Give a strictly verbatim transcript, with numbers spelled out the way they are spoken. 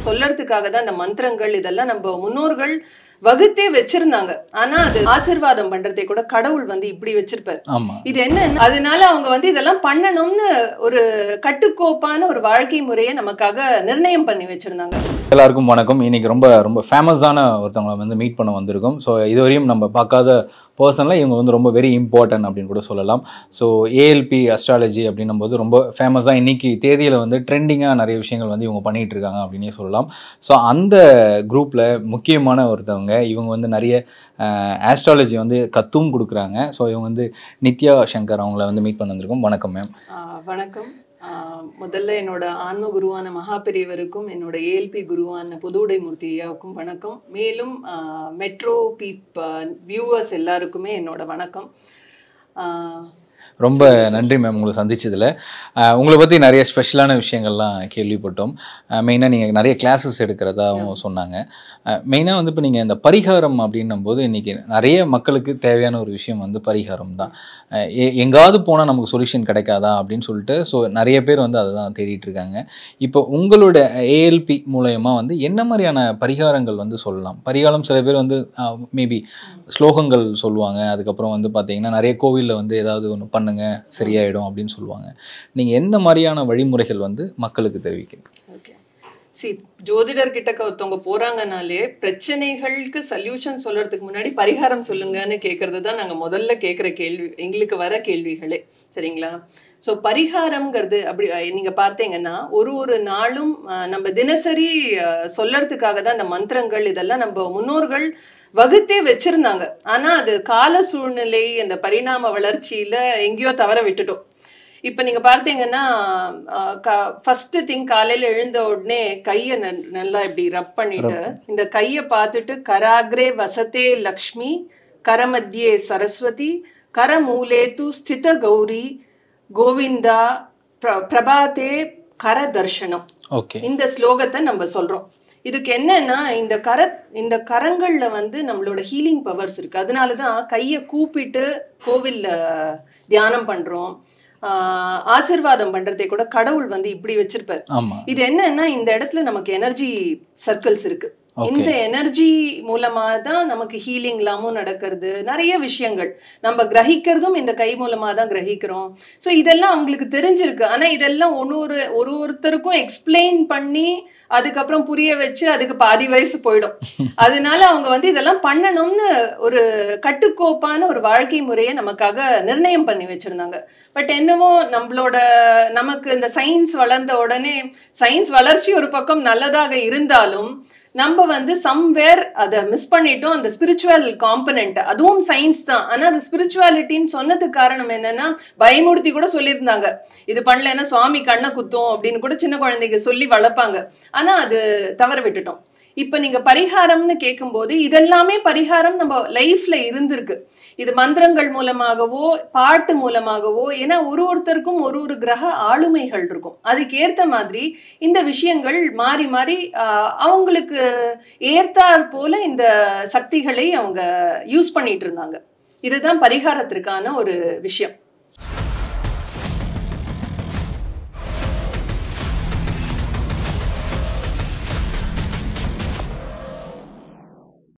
சொல்லறதுக்காக தான் அந்த மந்திரங்கள் இதெல்லாம் நம்ம முன்னோர்கள் வகுத்தே வச்சிருந்தாங்க. ஆனா அது ஆசீர்வாதம் பண்றதை கூட கடவுள் வந்து இப்படி வச்சிருப்பாரு. இது என்ன, அதனால அவங்க வந்து இதெல்லாம் பண்ணணும்னு ஒரு கட்டுக்கோப்பான ஒரு வாழ்க்கை முறையை நமக்காக நிர்ணயம் பண்ணி வச்சிருந்தாங்க. எல்லாருக்கும் வணக்கம். இன்னைக்கு ரொம்ப ரொம்ப ஃபேமஸான ஒருத்தவங்களை வந்து மீட் பண்ண வந்திருக்கோம். ஸோ இதுவரையும் நம்ம பார்க்காத பர்சனலாக இவங்க வந்து ரொம்ப வெரி இம்பார்ட்டன்ட் அப்படின்னு கூட சொல்லலாம். ஸோ ஏஎல்பி அஸ்ட்ராலஜி அப்படின்னும் போது ரொம்ப ஃபேமஸாக இன்றைக்கி தேதியில் வந்து ட்ரெண்டிங்காக நிறைய விஷயங்கள் வந்து இவங்க பண்ணிகிட்டு இருக்காங்க அப்படின்னே சொல்லலாம். ஸோ அந்த குரூப்பில் முக்கியமான ஒருத்தவங்க இவங்க வந்து நிறைய ஆஸ்ட்ராலஜி வந்து கத்தும் கொடுக்குறாங்க. ஸோ இவங்க வந்து நித்யா சங்கர் அவங்கள வந்து மீட் பண்ண வந்திருக்கோம். வணக்கம் மேம். வணக்கம். முதல்ல என்னோட ஆன்ம குருவான மகாபெரியவருக்கும் என்னோட ஏஎல்பி குருவான புதுவுடை மூர்த்தி ஐயாவுக்கும் வணக்கம். மேலும் மெட்ரோ பீப் வியூவர்ஸ் எல்லாருக்குமே என்னோட வணக்கம். ரொம்ப நன்றி மேம் உங்களை சந்திச்சதில். உங்களை பற்றி நிறைய ஸ்பெஷலான விஷயங்கள்லாம் கேள்விப்பட்டோம். மெயினாக நீங்கள் நிறைய கிளாஸஸ் எடுக்கிறதாகவும் சொன்னாங்க. மெயினாக வந்து இப்போ நீங்கள் இந்த பரிகாரம் அப்படின்னும் போது இன்றைக்கி நிறைய மக்களுக்கு தேவையான ஒரு விஷயம் வந்து பரிகாரம் தான். எ எங்காவது போனால் நமக்கு சொல்யூஷன் கிடைக்காதா அப்படின்னு சொல்லிட்டு ஸோ நிறைய பேர் வந்து அதை தான் தேடிட்டு இருக்காங்க. இப்போ உங்களோட ஏஎல்பி மூலயமா வந்து என்ன மாதிரியான பரிகாரங்கள் வந்து சொல்லலாம்? பரிகாரம் சில பேர் வந்து மேபி ஸ்லோகங்கள் சொல்லுவாங்க. அதுக்கப்புறம் வந்து பார்த்தீங்கன்னா நிறைய கோவிலில் வந்து ஏதாவது ஒன்று பண்ணுங்க சரியாயிடும் அப்படின்னு சொல்லுவாங்க. நீங்க எந்த மாதிரியான வழிமுறைகள் வந்து மக்களுக்கு தெரிவிக்கிறீங்க? ஓகே, சி ஜோதிடர் கிட்ட ஒருத்தவங்க போறாங்கனாலே பிரச்சனைகளுக்கு சொல்யூஷன் சொல்றதுக்கு முன்னாடி பரிகாரம் சொல்லுங்கன்னு கேட்கறது தான் நாங்க முதல்ல கேட்குற கேள்வி, எங்களுக்கு வர கேள்விகளே. சரிங்களா? ஸோ பரிகாரம்ங்கிறது அப்படி நீங்க பார்த்தீங்கன்னா ஒரு ஒரு நாளும் நம்ம தினசரி சொல்லறதுக்காக தான் அந்த மந்திரங்கள் இதெல்லாம் நம்ம முன்னோர்கள் வகுத்தே வச்சிருந்தாங்க. ஆனா அது கால சூழ்நிலை அந்த பரிணாம வளர்ச்சியில எங்கேயோ தவற விட்டுட்டோம். இப்ப நீங்க பார்த்தீங்கன்னா ஃபர்ஸ்ட் திங் காலையில எழுந்த உடனே கைய நல்லா இப்படி ரப் பண்ணிட்டு இந்த கைய பார்த்துட்டு கராக்ரே வசத்தே லக்ஷ்மி கரமத்தியே சரஸ்வதி கரமூலே து ஸ்தித கௌரி கோவிந்தா பிரபாதே கர தர்ஷனம். இந்த ஸ்லோகத்தை நம்ம சொல்றோம். இதுக்கு என்னன்னா இந்த கர இந்த கரங்கள்ல வந்து நம்மளோட ஹீலிங் பவர்ஸ் இருக்கு. அதனாலதான் கையை கூப்பிட்டு கோவில்ல தியானம் பண்றோம். ஆஹ் ஆசீர்வாதம் பண்றதை கூட கடவுள் வந்து இப்படி வச்சிருப்பாரு. இது என்னன்னா இந்த இடத்துல நமக்கு எனர்ஜி சர்க்கிள்ஸ் இருக்கு. இந்த எனர்ஜி மூலமா தான் நமக்கு ஹீலிங் எல்லாமும் நடக்கிறது. நிறைய விஷயங்கள் நம்ம கிரகிக்கிறதும் இந்த கை மூலமா தான் கிரகிக்கிறோம். ஸோ இதெல்லாம் அவங்களுக்கு தெரிஞ்சிருக்கு. ஆனா இதெல்லாம் ஒன்று ஒரு ஒரு ஒருத்தருக்கும் எக்ஸ்பிளைன் பண்ணி அதுக்கப்புறம் புரிய வச்சு அதுக்கு பாதி வயசு போயிடும். அதனால அவங்க வந்து இதெல்லாம் பண்ணணும்னு ஒரு கட்டுக்கோப்பான ஒரு வாழ்க்கை முறையை நமக்காக நிர்ணயம் பண்ணி வச்சிருந்தாங்க. பட் என்னவோ நம்மளோட நமக்கு இந்த சயின்ஸ் வளர்ந்த உடனே சயின்ஸ் வளர்ச்சி ஒரு பக்கம் நல்லதாக இருந்தாலும் நம்ம வந்து சம்வேர் அதை மிஸ் பண்ணிட்டோம். அந்த ஸ்பிரிச்சுவல் காம்பனண்ட் அதுவும் சயின்ஸ் தான். ஆனா அது ஸ்பிரிச்சுவாலிட்டின்னு சொன்னதுக்கு காரணம் என்னன்னா பயமுறுத்தி கூட சொல்லியிருந்தாங்க. இது பண்ணலன்னா சுவாமி கண்ணை குத்தும் அப்படின்னு கூட சின்ன குழந்தைங்க சொல்லி வளர்ப்பாங்க. ஆனா அது தவற விட்டுட்டோம். இப்ப நீங்க பரிகாரம்னு கேட்கும்போது இதெல்லாமே பரிகாரம் நம்ம லைஃப்ல இருந்திருக்கு. இது மந்திரங்கள் மூலமாகவோ பாட்டு மூலமாகவோ, ஏன்னா ஒரு ஒருத்தருக்கும் ஒரு ஒரு கிரக ஆளுமைகள் இருக்கும். அதுக்கு ஏற்ற மாதிரி இந்த விஷயங்கள் மாறி மாறி ஆஹ் அவங்களுக்கு ஏற்றாற் போல இந்த சக்திகளை அவங்க யூஸ் பண்ணிட்டு இருந்தாங்க. இதுதான் பரிகாரத்திற்கான ஒரு விஷயம்.